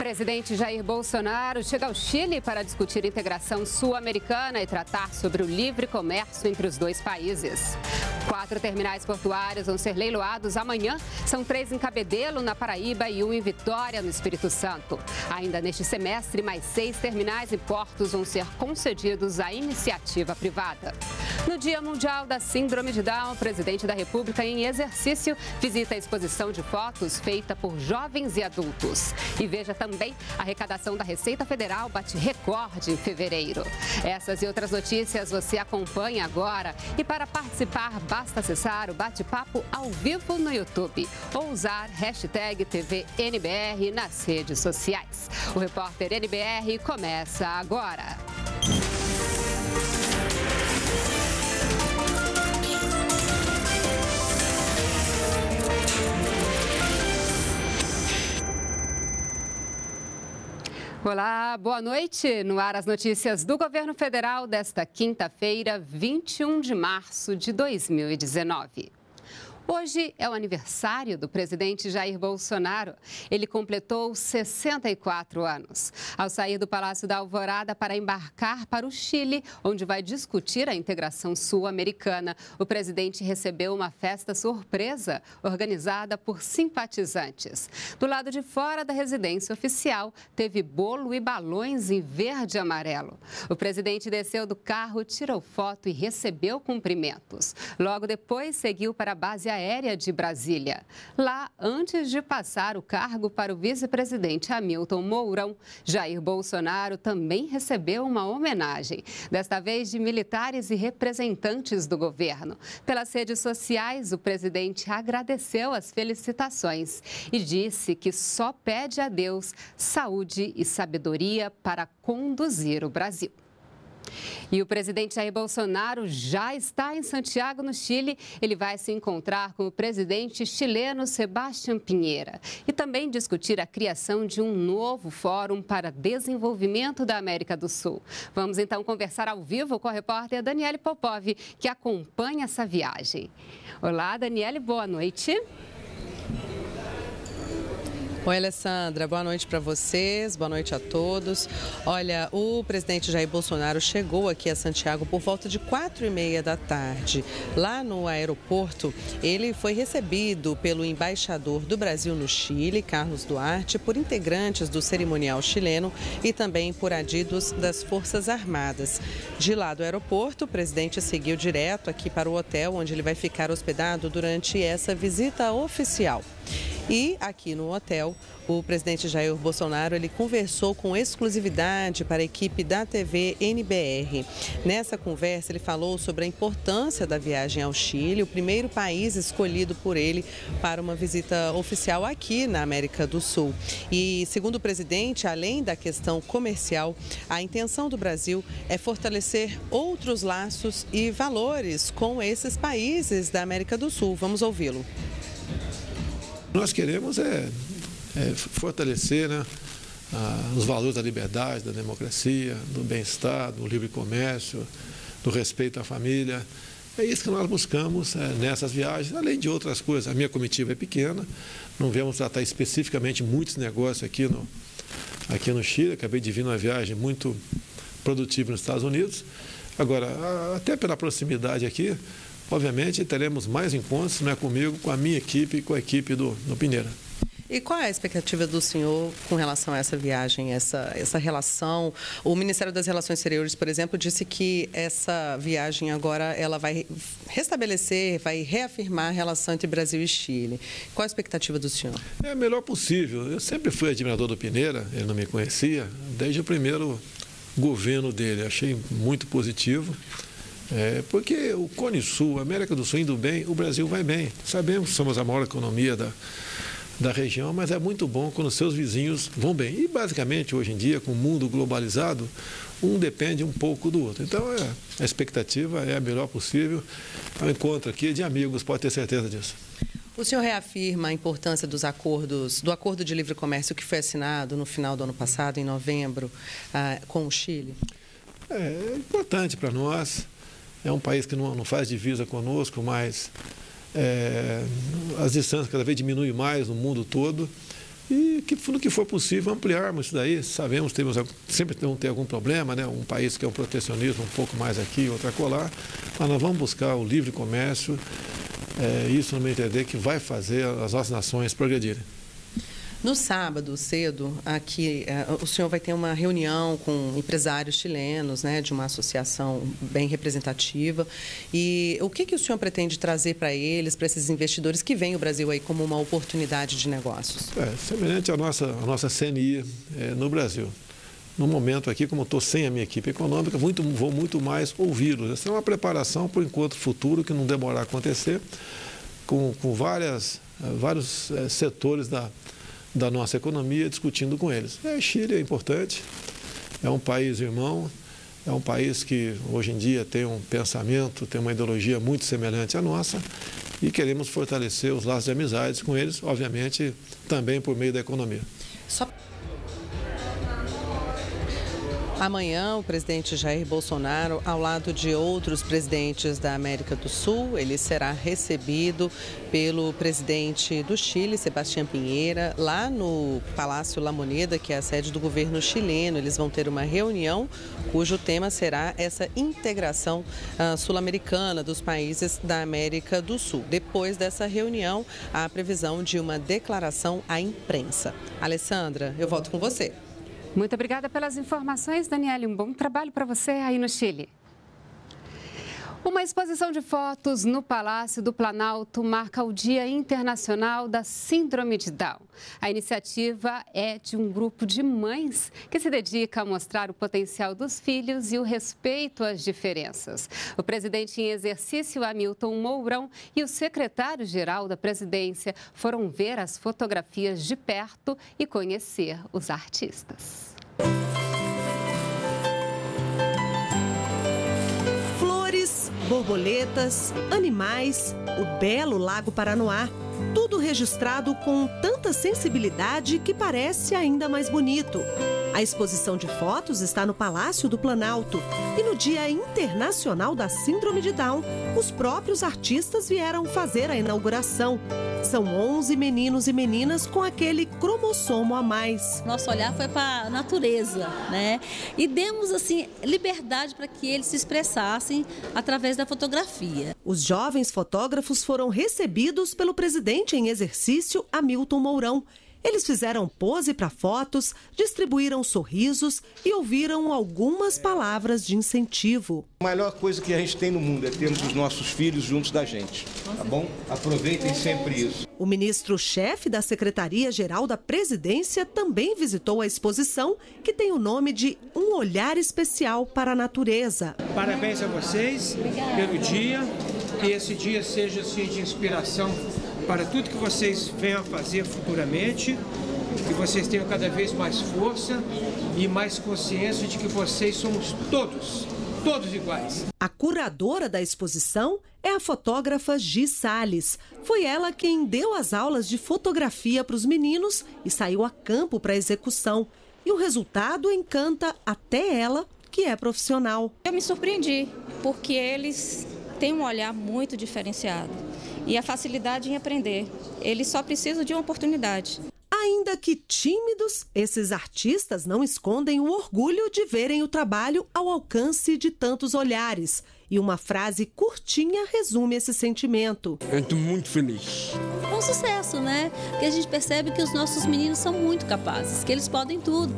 presidente Jair Bolsonaro chega ao Chile para discutir integração sul-americana e tratar sobre o livre comércio entre os dois países. 4 terminais portuários vão ser leiloados amanhã. São 3 em Cabedelo, na Paraíba, e 1 em Vitória, no Espírito Santo. Ainda neste semestre, mais 6 terminais e portos vão ser concedidos à iniciativa privada. No Dia Mundial da Síndrome de Down, o presidente da República, em exercício, visita a exposição de fotos feita por jovens e adultos. E veja também, a arrecadação da Receita Federal bate recorde em fevereiro. Essas e outras notícias você acompanha agora. E para participar, basta acessar o bate-papo ao vivo no YouTube ou usar hashtag TVNBR nas redes sociais. O Repórter NBR começa agora. Olá, boa noite. No ar as notícias do Governo Federal desta quinta-feira, 21 de março de 2019. Hoje é o aniversário do presidente Jair Bolsonaro. Ele completou 64 anos. Ao sair do Palácio da Alvorada para embarcar para o Chile, onde vai discutir a integração sul-americana, o presidente recebeu uma festa surpresa organizada por simpatizantes. Do lado de fora da residência oficial, teve bolo e balões em verde e amarelo. O presidente desceu do carro, tirou foto e recebeu cumprimentos. Logo depois, seguiu para a base aérea de Brasília. Lá, antes de passar o cargo para o vice-presidente Hamilton Mourão, Jair Bolsonaro também recebeu uma homenagem, desta vez de militares e representantes do governo. Pelas redes sociais, o presidente agradeceu as felicitações e disse que só pede a Deus saúde e sabedoria para conduzir o Brasil. E o presidente Jair Bolsonaro já está em Santiago, no Chile. Ele vai se encontrar com o presidente chileno Sebastián Piñera e também discutir a criação de um novo fórum para desenvolvimento da América do Sul. Vamos então conversar ao vivo com a repórter Daniele Popov, que acompanha essa viagem. Olá, Daniele, boa noite. Oi, Alessandra, boa noite para vocês, boa noite a todos. Olha, o presidente Jair Bolsonaro chegou aqui a Santiago por volta de 4h30 da tarde. Lá no aeroporto, ele foi recebido pelo embaixador do Brasil no Chile, Carlos Duarte, por integrantes do cerimonial chileno e também por adidos das Forças Armadas. De lá do aeroporto, o presidente seguiu direto aqui para o hotel, onde ele vai ficar hospedado durante essa visita oficial. E aqui no hotel, o presidente Jair Bolsonaro, ele conversou com exclusividade para a equipe da TV NBR. Nessa conversa, ele falou sobre a importância da viagem ao Chile, o primeiro país escolhido por ele para uma visita oficial aqui na América do Sul. E, segundo o presidente, além da questão comercial, a intenção do Brasil é fortalecer outros laços e valores com esses países da América do Sul. Vamos ouvi-lo. Nós queremos fortalecer, né, os valores da liberdade, da democracia, do bem-estar, do livre comércio, do respeito à família. É isso que nós buscamos nessas viagens, além de outras coisas. A minha comitiva é pequena, não viemos tratar especificamente muitos negócios aqui no Chile. Acabei de vir numa viagem muito produtiva nos Estados Unidos. Agora, até pela proximidade aqui, obviamente, teremos mais encontros, não é comigo, com a minha equipe e com a equipe do Piñera. E qual é a expectativa do senhor com relação a essa viagem, essa relação? O Ministério das Relações Exteriores, por exemplo, disse que essa viagem agora ela vai restabelecer, vai reafirmar a relação entre Brasil e Chile. Qual a expectativa do senhor? É a melhor possível. Eu sempre fui admirador do Piñera, ele não me conhecia, desde o primeiro governo dele. Achei muito positivo. Porque o Cone Sul, a América do Sul indo bem, o Brasil vai bem. Sabemos que somos a maior economia da região, mas é muito bom quando seus vizinhos vão bem. E basicamente, hoje em dia, com o mundo globalizado, um depende um pouco do outro. Então, a expectativa é a melhor possível. É um encontro aqui de amigos, pode ter certeza disso. O senhor reafirma a importância do acordo de livre comércio que foi assinado no final do ano passado, em novembro, com o Chile? É importante para nós. É um país que não faz divisa conosco, mas as distâncias cada vez diminuem mais no mundo todo. e no que for possível ampliarmos isso daí. Sabemos que sempre vão ter algum problema, né? Um país que é um protecionismo um pouco mais aqui, outro acolá, mas nós vamos buscar o livre comércio, isso no meu entender que vai fazer as nossas nações progredirem. No sábado, cedo, aqui, o senhor vai ter uma reunião com empresários chilenos, né, de uma associação bem representativa. E o que o senhor pretende trazer para eles, para esses investidores que veem o Brasil aí como uma oportunidade de negócios? Semelhante à nossa CNI no Brasil. No momento aqui, como estou sem a minha equipe econômica, vou muito mais ouvi-los. Essa é uma preparação para o encontro futuro que não demorar a acontecer, com vários setores da nossa economia, discutindo com eles. Chile é importante, é um país irmão, é um país que hoje em dia tem um pensamento, tem uma ideologia muito semelhante à nossa e queremos fortalecer os laços de amizades com eles, obviamente também por meio da economia. Amanhã, o presidente Jair Bolsonaro, ao lado de outros presidentes da América do Sul, ele será recebido pelo presidente do Chile, Sebastián Piñera, lá no Palácio La Moneda, que é a sede do governo chileno. Eles vão ter uma reunião cujo tema será essa integração sul-americana dos países da América do Sul. Depois dessa reunião, há a previsão de uma declaração à imprensa. Alessandra, eu volto com você. Muito obrigada pelas informações, Daniele. Um bom trabalho para você aí no Chile. Uma exposição de fotos no Palácio do Planalto marca o Dia Internacional da Síndrome de Down. A iniciativa é de um grupo de mães que se dedica a mostrar o potencial dos filhos e o respeito às diferenças. O presidente em exercício, Hamilton Mourão, e o secretário-geral da presidência foram ver as fotografias de perto e conhecer os artistas. Borboletas, animais, o belo Lago Paranoá, tudo registrado com tanta sensibilidade que parece ainda mais bonito. A exposição de fotos está no Palácio do Planalto e no Dia Internacional da Síndrome de Down, os próprios artistas vieram fazer a inauguração. São 11 meninos e meninas com aquele cromossomo a mais. Nosso olhar foi para a natureza, né? E demos, assim, liberdade para que eles se expressassem através da fotografia. Os jovens fotógrafos foram recebidos pelo presidente em exercício, Hamilton Mourão. Eles fizeram pose para fotos, distribuíram sorrisos e ouviram algumas palavras de incentivo. A melhor coisa que a gente tem no mundo é termos os nossos filhos juntos da gente, tá bom? Aproveitem sempre isso. O ministro-chefe da Secretaria-Geral da Presidência também visitou a exposição, que tem o nome de Um Olhar Especial para a Natureza. Parabéns a vocês pelo dia, que esse dia seja assim, de inspiração para tudo que vocês venham a fazer futuramente, que vocês tenham cada vez mais força e mais consciência de que vocês somos todos iguais. A curadora da exposição é a fotógrafa Gi Salles. Foi ela quem deu as aulas de fotografia para os meninos e saiu a campo para a execução. E o resultado encanta até ela, que é profissional. Eu me surpreendi, porque eles têm um olhar muito diferenciado e a facilidade em aprender. Eles só precisam de uma oportunidade. Ainda que tímidos, esses artistas não escondem o orgulho de verem o trabalho ao alcance de tantos olhares. E uma frase curtinha resume esse sentimento. Eu estou muito feliz. É um sucesso, né? Porque a gente percebe que os nossos meninos são muito capazes, que eles podem tudo.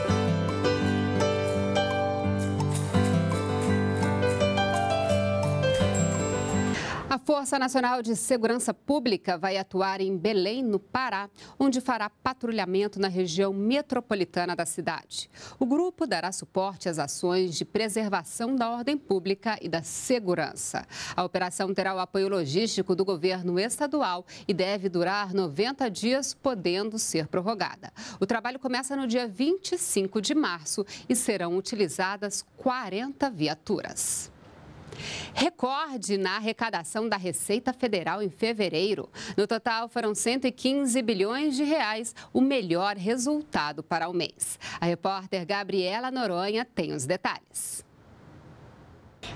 A Força Nacional de Segurança Pública vai atuar em Belém, no Pará, onde fará patrulhamento na região metropolitana da cidade. O grupo dará suporte às ações de preservação da ordem pública e da segurança. A operação terá o apoio logístico do governo estadual e deve durar 90 dias, podendo ser prorrogada. O trabalho começa no dia 25 de março e serão utilizadas 40 viaturas. Recorde na arrecadação da Receita Federal em fevereiro. No total, foram 115 bilhões de reais, o melhor resultado para o mês. A repórter Gabriela Noronha tem os detalhes.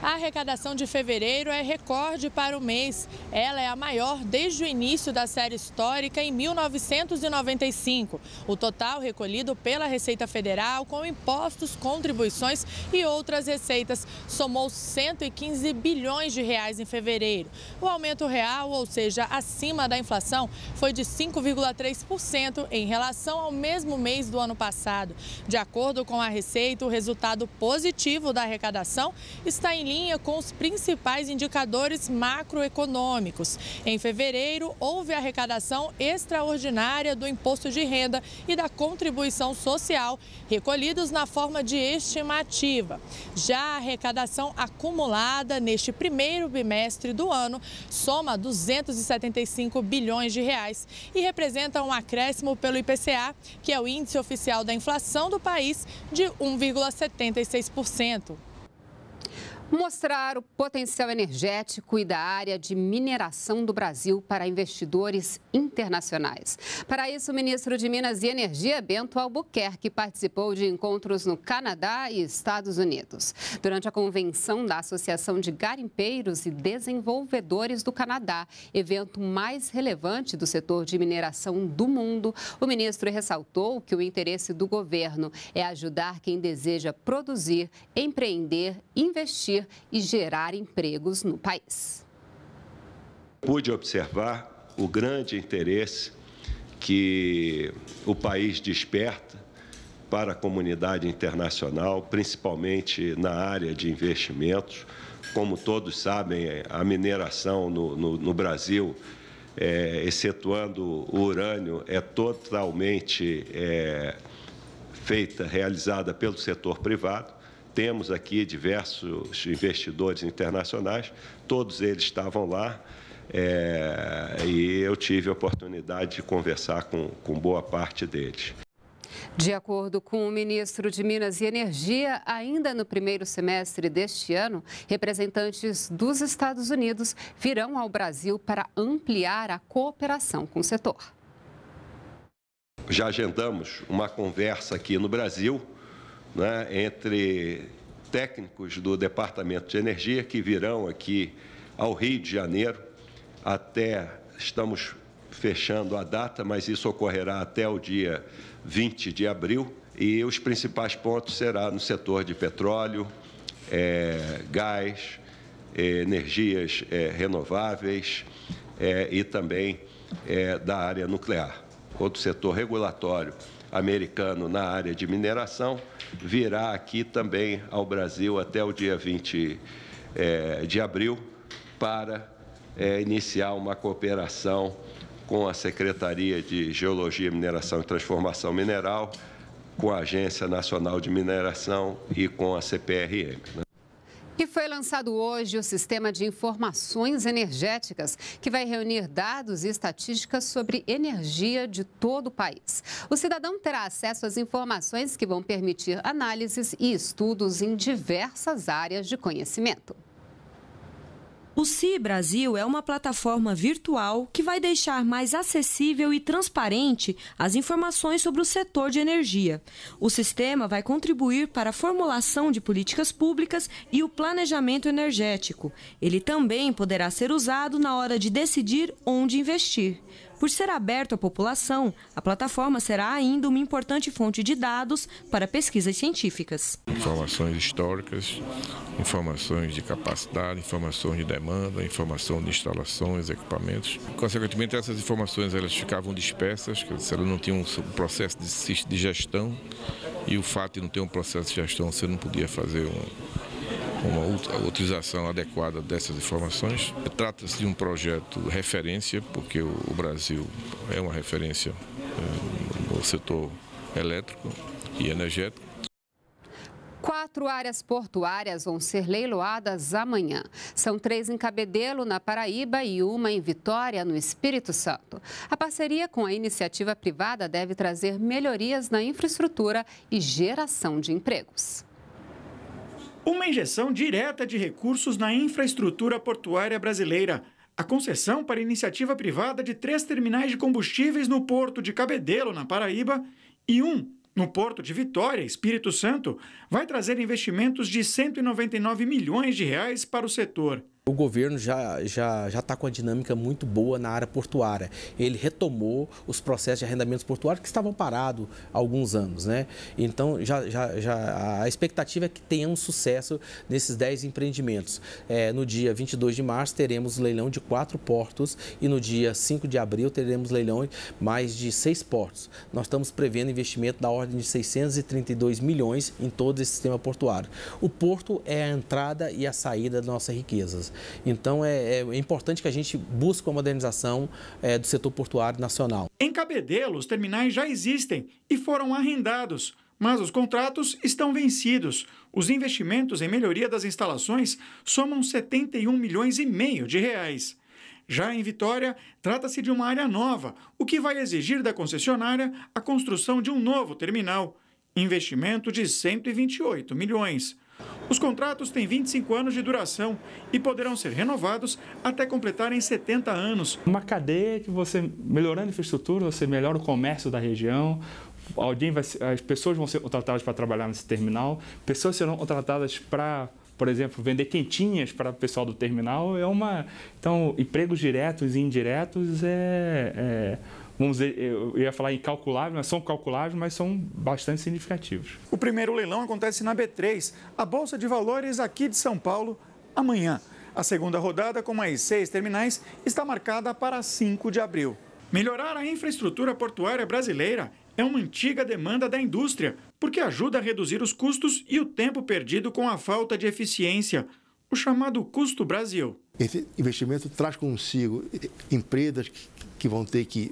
A arrecadação de fevereiro é recorde para o mês. Ela é a maior desde o início da série histórica em 1995. O total recolhido pela Receita Federal, com impostos, contribuições e outras receitas, somou 115 bilhões de reais em fevereiro. O aumento real, ou seja, acima da inflação, foi de 5,3% em relação ao mesmo mês do ano passado. De acordo com a Receita, o resultado positivo da arrecadação está em linha com os principais indicadores macroeconômicos. Em fevereiro, houve arrecadação extraordinária do imposto de renda e da contribuição social, recolhidos na forma de estimativa. Já a arrecadação acumulada neste primeiro bimestre do ano soma 275 bilhões de reais e representa um acréscimo pelo IPCA, que é o índice oficial da inflação do país, de 1,76%. Mostrar o potencial energético e da área de mineração do Brasil para investidores internacionais. Para isso, o ministro de Minas e Energia, Bento Albuquerque, participou de encontros no Canadá e Estados Unidos. Durante a convenção da Associação de Garimpeiros e Desenvolvedores do Canadá, evento mais relevante do setor de mineração do mundo, o ministro ressaltou que o interesse do governo é ajudar quem deseja produzir, empreender, investir e gerar empregos no país. Pude observar o grande interesse que o país desperta para a comunidade internacional, principalmente na área de investimentos. Como todos sabem, a mineração no Brasil, excetuando o urânio, é totalmente realizada pelo setor privado. Temos aqui diversos investidores internacionais, todos eles estavam lá e eu tive a oportunidade de conversar com boa parte deles. De acordo com o ministro de Minas e Energia, ainda no primeiro semestre deste ano, representantes dos Estados Unidos virão ao Brasil para ampliar a cooperação com o setor. Já agendamos uma conversa aqui no Brasil, né, entre técnicos do Departamento de Energia que virão aqui ao Rio de Janeiro. Estamos fechando a data, mas isso ocorrerá até o dia 20 de abril. E os principais pontos serão no setor de petróleo, gás, energias renováveis e também da área nuclear. Outro setor regulatório americano na área de mineração virá aqui também ao Brasil até o dia 20 de abril para iniciar uma cooperação com a Secretaria de Geologia, Mineração e Transformação Mineral, com a Agência Nacional de Mineração e com a CPRM. E foi lançado hoje o Sistema de Informações Energéticas, que vai reunir dados e estatísticas sobre energia de todo o país. O cidadão terá acesso às informações que vão permitir análises e estudos em diversas áreas de conhecimento. O CI Brasil é uma plataforma virtual que vai deixar mais acessível e transparente as informações sobre o setor de energia. O sistema vai contribuir para a formulação de políticas públicas e o planejamento energético. Ele também poderá ser usado na hora de decidir onde investir. Por ser aberto à população, a plataforma será ainda uma importante fonte de dados para pesquisas científicas. Informações históricas, informações de capacidade, informações de demanda, informação de instalações, equipamentos. Consequentemente, essas informações elas ficavam dispersas, elas não tinham um processo de gestão, e o fato de não ter um processo de gestão, você não podia fazer uma utilização adequada dessas informações. Trata-se de um projeto referência, porque o Brasil é uma referência no setor elétrico e energético. 4 áreas portuárias vão ser leiloadas amanhã. São 3 em Cabedelo, na Paraíba, e uma em Vitória, no Espírito Santo. A parceria com a iniciativa privada deve trazer melhorias na infraestrutura e geração de empregos. Uma injeção direta de recursos na infraestrutura portuária brasileira. A concessão para iniciativa privada de 3 terminais de combustíveis no porto de Cabedelo, na Paraíba, e um No Porto de Vitória, Espírito Santo, vai trazer investimentos de 199 milhões de reais para o setor. O governo já está com a dinâmica muito boa na área portuária. Ele retomou os processos de arrendamentos portuários que estavam parados há alguns anos, né? Então, a expectativa é que tenhamos sucesso nesses 10 empreendimentos. No dia 22 de março, teremos leilão de 4 portos e no dia 5 de abril, teremos leilão mais de 6 portos. Nós estamos prevendo investimento da ordem de 632 milhões em todo esse sistema portuário. O porto é a entrada e a saída das nossas riquezas. Então, é importante que a gente busque a modernização do setor portuário nacional. Em Cabedelo, os terminais já existem e foram arrendados, mas os contratos estão vencidos. Os investimentos em melhoria das instalações somam 71 milhões e meio de reais. Já em Vitória, trata-se de uma área nova, o que vai exigir da concessionária a construção de um novo terminal. Investimento de 128 milhões. Os contratos têm 25 anos de duração e poderão ser renovados até completarem 70 anos. Uma cadeia que você, melhorando a infraestrutura, você melhora o comércio da região, as pessoas vão ser contratadas para trabalhar nesse terminal, pessoas serão contratadas para, por exemplo, vender quentinhas para o pessoal do terminal. Então, empregos diretos e indiretos vamos dizer, eu ia falar incalculáveis, mas são calculáveis, mas são bastante significativos. O primeiro leilão acontece na B3, a Bolsa de Valores aqui de São Paulo, amanhã. A segunda rodada, com mais 6 terminais, está marcada para 5 de abril. Melhorar a infraestrutura portuária brasileira é uma antiga demanda da indústria, porque ajuda a reduzir os custos e o tempo perdido com a falta de eficiência, o chamado custo Brasil. Esse investimento traz consigo empresas que vão ter que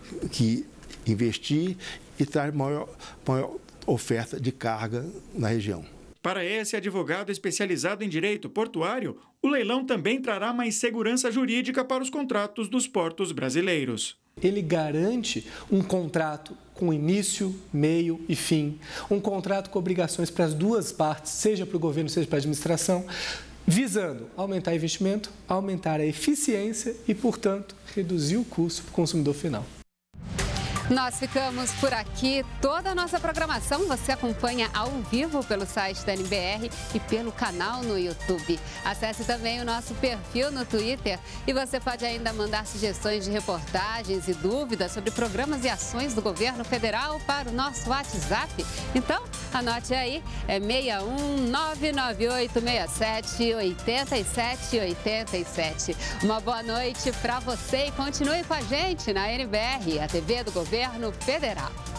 investir e traz maior oferta de carga na região. Para esse advogado especializado em direito portuário, o leilão também trará mais segurança jurídica para os contratos dos portos brasileiros. Ele garante um contrato com início, meio e fim, um contrato com obrigações para as duas partes, seja para o governo, seja para a administração, visando aumentar investimento, aumentar a eficiência e, portanto, reduzir o custo para o consumidor final. Nós ficamos por aqui. Toda a nossa programação você acompanha ao vivo pelo site da NBR e pelo canal no YouTube. Acesse também o nosso perfil no Twitter e você pode ainda mandar sugestões de reportagens e dúvidas sobre programas e ações do governo federal para o nosso WhatsApp. Então, anote aí, é 61998678787. Uma boa noite para você e continue com a gente na NBR, a TV do Governo Federal.